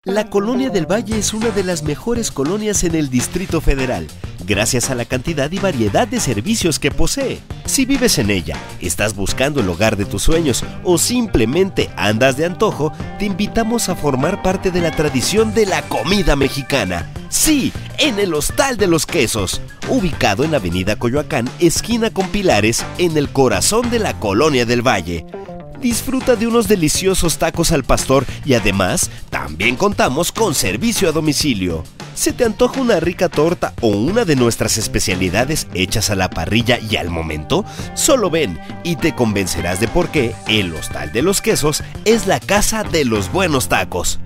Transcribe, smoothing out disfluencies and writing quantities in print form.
La Colonia del Valle es una de las mejores colonias en el Distrito Federal, gracias a la cantidad y variedad de servicios que posee. Si vives en ella, estás buscando el hogar de tus sueños o simplemente andas de antojo, te invitamos a formar parte de la tradición de la comida mexicana. Sí, en el Hostal de los Quesos, ubicado en Avenida Coyoacán, esquina con Pilares, en el corazón de la Colonia del Valle. Disfruta de unos deliciosos tacos al pastor y además también contamos con servicio a domicilio. ¿Se te antoja una rica torta o una de nuestras especialidades hechas a la parrilla y al momento? Solo ven y te convencerás de por qué el Hostal de los Quesos es la casa de los buenos tacos.